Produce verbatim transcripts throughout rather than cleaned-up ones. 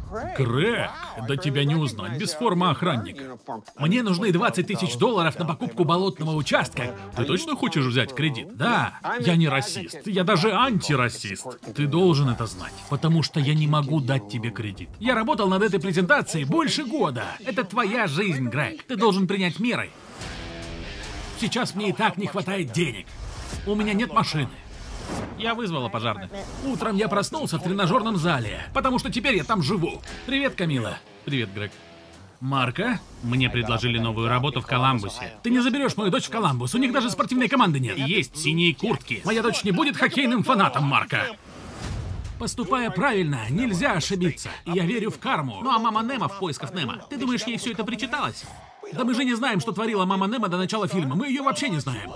Грег, да тебя не узнать без формы охранника. Мне нужны двадцать тысяч долларов на покупку болотного участка. Ты точно хочешь взять кредит? Да. Я не расист, я даже антирасист. Ты должен это знать, потому что я не могу дать тебе кредит. Я работал над этой презентацией больше года. Это твоя жизнь, Грег. Ты должен принять меры. Сейчас мне и так не хватает денег. У меня нет машины. Я вызвала пожарных. Утром я проснулся в тренажерном зале, потому что теперь я там живу. Привет, Камила. Привет, Грег. Марка, мне предложили новую работу в Коламбусе. Ты не заберешь мою дочь в Коламбус, у них даже спортивной команды нет. Есть синие куртки. Моя дочь не будет хоккейным фанатом, Марка. Поступая правильно, нельзя ошибиться. Я верю в карму. Ну а мама Немо в поисках Немо. Ты думаешь, ей все это причиталось? Да мы же не знаем, что творила мама Немо до начала фильма. Мы ее вообще не знаем.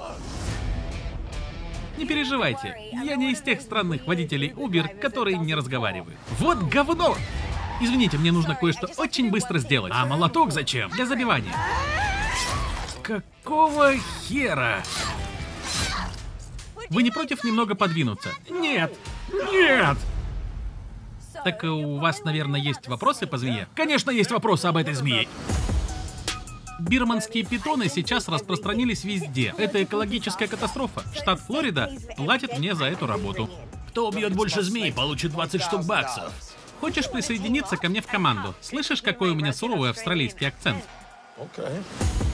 Не переживайте, я не из тех странных водителей Uber, которые не разговаривают. Вот говно! Извините, мне нужно кое-что очень быстро сделать. А молоток зачем? Для забивания. Какого хера? Вы не против немного подвинуться? Нет! Нет! Так у вас, наверное, есть вопросы по змее? Конечно, есть вопросы об этой змее. Бирманские питоны сейчас распространились везде. Это экологическая катастрофа. Штат Флорида платит мне за эту работу. Кто убьет больше змей, получит двадцать штук баксов. Хочешь присоединиться ко мне в команду? Слышишь, какой у меня суровый австралийский акцент? Okay.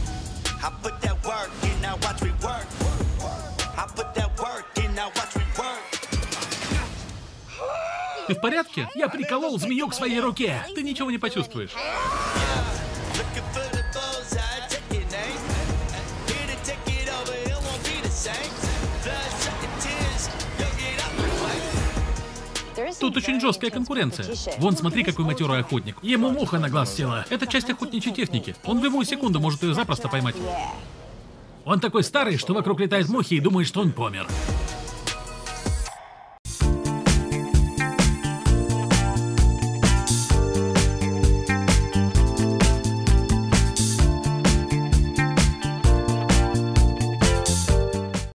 Ты в порядке? Я приколол змею к своей руке. Ты ничего не почувствуешь. Тут очень жесткая конкуренция. Вон, смотри, какой матерый охотник. Ему муха на глаз села. Это часть охотничьей техники. Он в любую секунду может ее запросто поймать. Он такой старый, что вокруг летают мухи и думает, что он помер.